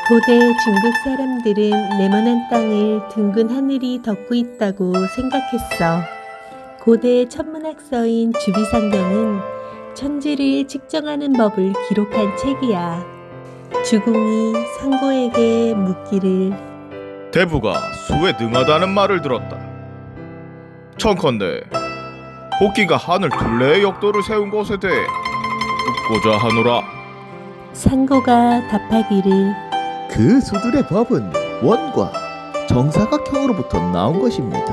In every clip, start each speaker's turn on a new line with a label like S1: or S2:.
S1: 고대 중국 사람들은 네모난 땅을 둥근 하늘이 덮고 있다고 생각했어. 고대 천문학서인 주비상경은 천지를 측정하는 법을 기록한 책이야. 주공이 상고에게 묻기를
S2: 대부가 수에 능하다는 말을 들었다. 청컨대 복기가 하늘 둘레의 역도를 세운 것에 대해 묻고자 하노라.
S1: 상고가 답하기를
S3: 그 수들의 법은 원과 정사각형으로부터 나온 것입니다.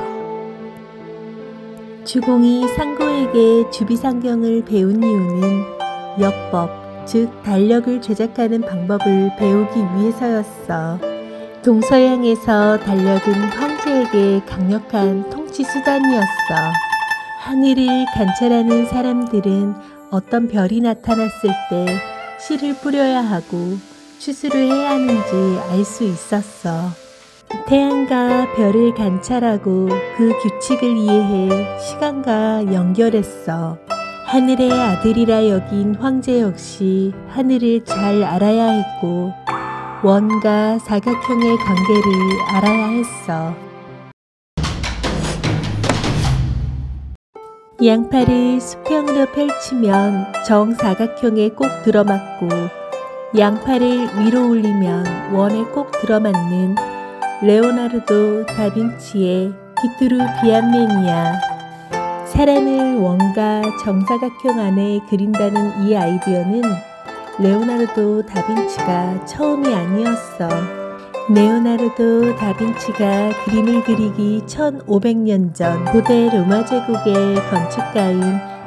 S1: 주공이 상고에게 주비상경을 배운 이유는 역법, 즉 달력을 제작하는 방법을 배우기 위해서였어. 동서양에서 달력은 황제에게 강력한 통치 수단이었어. 하늘을 관찰하는 사람들은 어떤 별이 나타났을 때 씨를 뿌려야 하고 추수를 해야 하는지 알 수 있었어. 태양과 별을 관찰하고 그 규칙을 이해해 시간과 연결했어. 하늘의 아들이라 여긴 황제 역시 하늘을 잘 알아야 했고 원과 사각형의 관계를 알아야 했어. 양팔을 수평으로 펼치면 정사각형에 꼭 들어맞고 양팔을 위로 올리면 원에 꼭 들어맞는 레오나르도 다빈치의 비트루비안맨이야. 사람을 원과 정사각형 안에 그린다는 이 아이디어는 레오나르도 다빈치가 처음이 아니었어. 레오나르도 다빈치가 그림을 그리기 1500년 전 고대 로마 제국의 건축가인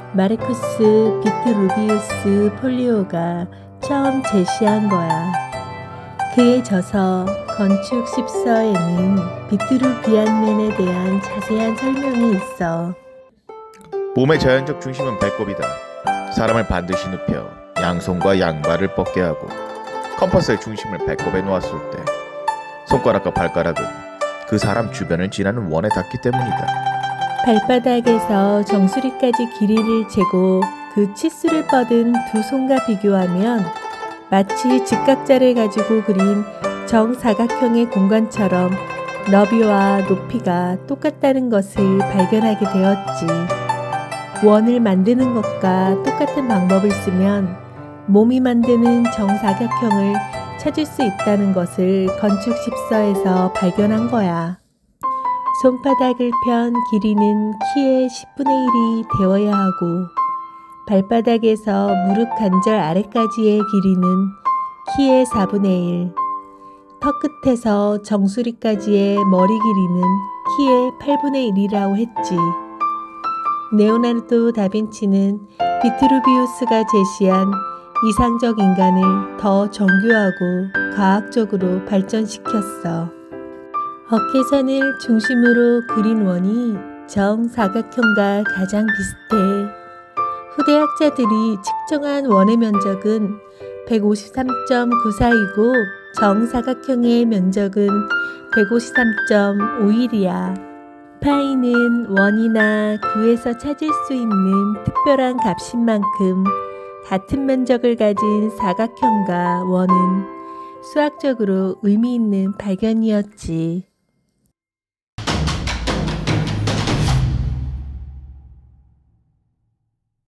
S1: 마르쿠스 비트루비우스 폴리오가 처음 제시한 거야. 그의 저서 건축 10서에는 비트루비안맨에 대한 자세한 설명이 있어.
S3: 몸의 자연적 중심은 배꼽이다. 사람을 반드시 눕혀 양손과 양발을 뻗게 하고 컴퍼스의 중심을 배꼽에 놓았을 때 손가락과 발가락은 그 사람 주변을 지나는 원에 닿기 때문이다.
S1: 발바닥에서 정수리까지 길이를 재고 그 치수를 뻗은 두 손과 비교하면 마치 직각자를 가지고 그린 정사각형의 공간처럼 너비와 높이가 똑같다는 것을 발견하게 되었지. 원을 만드는 것과 똑같은 방법을 쓰면 몸이 만드는 정사각형을 찾을 수 있다는 것을 건축 10서에서 발견한 거야. 손바닥을 편 길이는 키의 10분의 1이 되어야 하고 발바닥에서 무릎 관절 아래까지의 길이는 키의 4분의 1, 턱 끝에서 정수리까지의 머리 길이는 키의 8분의 1이라고 했지. 레오나르도 다빈치는 비트루비우스가 제시한 이상적 인간을 더 정교하고 과학적으로 발전시켰어. 어깨선을 중심으로 그린 원이 정사각형과 가장 비슷해. 후대 학자들이 측정한 원의 면적은 153.94이고 정사각형의 면적은 153.51이야. 파이는 원이나 구에서 찾을 수 있는 특별한 값인 만큼 같은 면적을 가진 사각형과 원은 수학적으로 의미 있는 발견이었지.